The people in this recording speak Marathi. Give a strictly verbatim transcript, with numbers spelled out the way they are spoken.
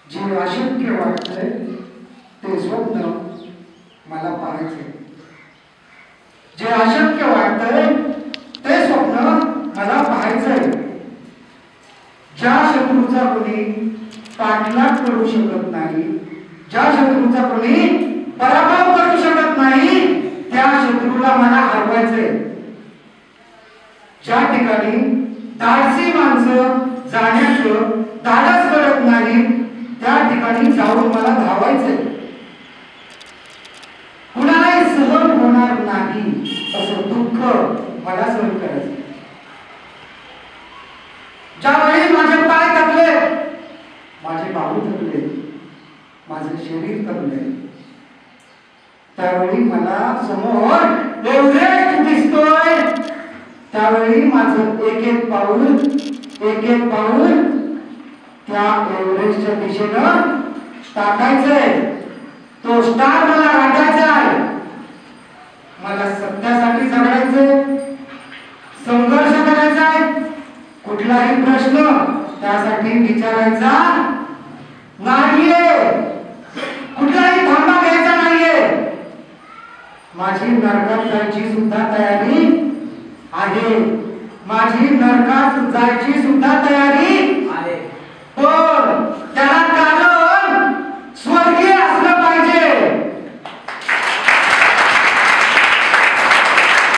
जे अशक्य वाटतंय ते स्वप्न मला पाहायचे, जे अशक्य वाटतंय ते स्वप्न मला पाहायचंय. ज्या शत्रूचा कोणी पाठलाग करू शकत नाही, ज्या शत्रूचा कोणी पराभव करू शकत नाही, त्या शत्रूला मला हरवायचंय. ज्या ठिकाणी धाडसी माणसं जाण्याचं धाडस करत नाही, त्या ठिकाणी जाऊन मला धावायचंय. कुणालाही सहन होणार नाही असं दुःख मला सहन करायचं. ज्यावेळी माझे पाय थकले, माझे बाहू थकले, माझे शरीर थकले, त्यावेळी मला समोर एव्हरेस्ट दिसतोय. त्यावेळी माझं एक एक पाऊल एक एक पाऊल त्या एव्हरेस्टच्या दिशेनं टाकायचंय. तो स्टार मला गाठायचा आहे. मला सत्यासाठी जगायचंय, संघर्ष करायचा आहे. कुठलाही प्रश्न त्यासाठी विचारायचा नाहीये, कुठलाही थांबा घ्यायचा नाहीये. माझी नरकात जायची सुद्धा तयारी आहे, माझी नरकात जायची सुद्धा तयारी